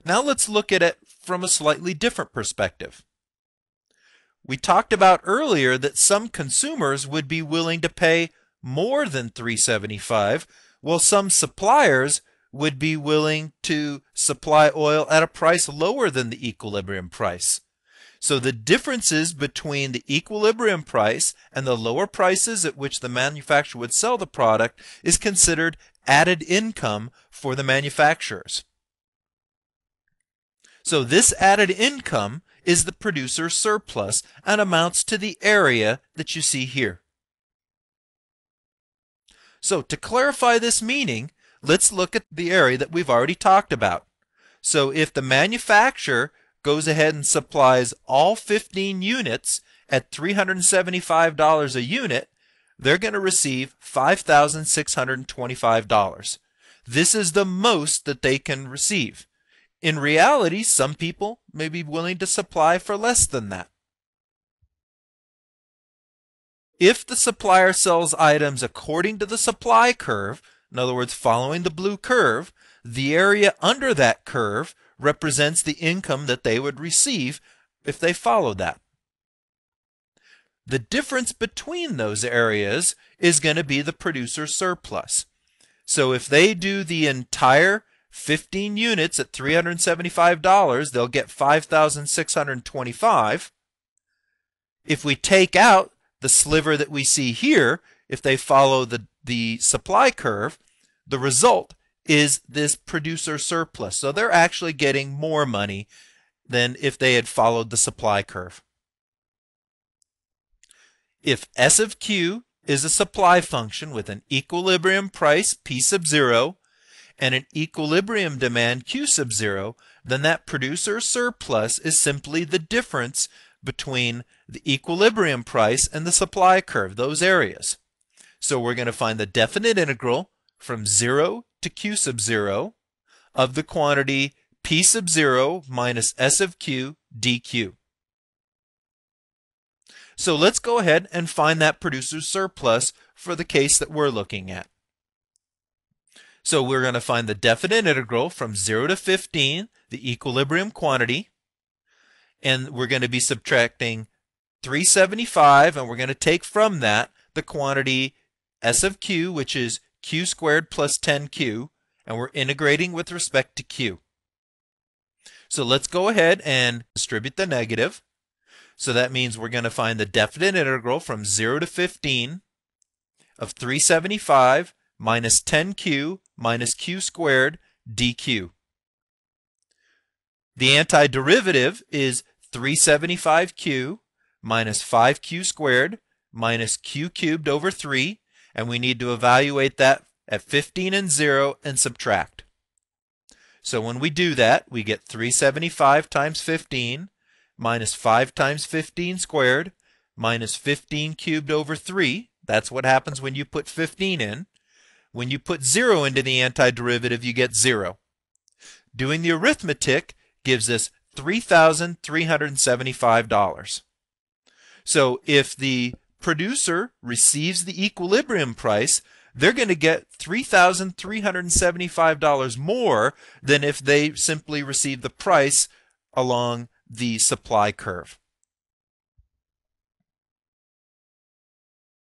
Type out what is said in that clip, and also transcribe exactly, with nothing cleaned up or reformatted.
Now let's look at it from a slightly different perspective. We talked about earlier that some consumers would be willing to pay more than three seventy-five, while some suppliers would be willing to supply oil at a price lower than the equilibrium price. So the differences between the equilibrium price and the lower prices at which the manufacturer would sell the product is considered added income for the manufacturers. So this added income is the producer's surplus and amounts to the area that you see here. So to clarify this meaning, let's look at the area that we've already talked about. So if the manufacturer goes ahead and supplies all fifteen units at three hundred seventy-five dollars a unit, they're going to receive five thousand six hundred twenty-five dollars. This is the most that they can receive. In reality, some people may be willing to supply for less than that. If the supplier sells items according to the supply curve, in other words, following the blue curve, the area under that curve represents the income that they would receive if they followed that. The difference between those areas is going to be the producer's surplus. So if they do the entire fifteen units at three hundred seventy-five dollars, they'll get five thousand six hundred twenty-five dollars. If we take out the sliver that we see here, if they follow the, the supply curve, the result is this producer surplus. So they're actually getting more money than if they had followed the supply curve. If S of Q is a supply function with an equilibrium price P sub zero and an equilibrium demand Q sub zero, then that producer surplus is simply the difference between the equilibrium price and the supply curve, those areas. So we're going to find the definite integral from zero to Q sub zero of the quantity P sub zero minus S of Q dQ. So let's go ahead and find that producer's surplus for the case that we're looking at. So we're going to find the definite integral from zero to fifteen, the equilibrium quantity, and we're going to be subtracting three seventy-five, and we're going to take from that the quantity S of Q, which is Q squared plus ten Q, and we're integrating with respect to Q. So let's go ahead and distribute the negative. So that means we're going to find the definite integral from zero to fifteen of three seventy-five minus ten Q minus Q squared dQ. The antiderivative is three seventy-five Q minus five Q squared minus Q cubed over three, and we need to evaluate that at fifteen and zero and subtract. So when we do that, we get three seventy-five times fifteen minus five times fifteen squared minus fifteen cubed over three. That's what happens when you put fifteen in. When you put zero into the antiderivative, you get zero. Doing the arithmetic gives us three thousand three hundred seventy-five dollars. So if the producer receives the equilibrium price, they're going to get three thousand three hundred seventy-five dollars more than if they simply receive the price along the supply curve.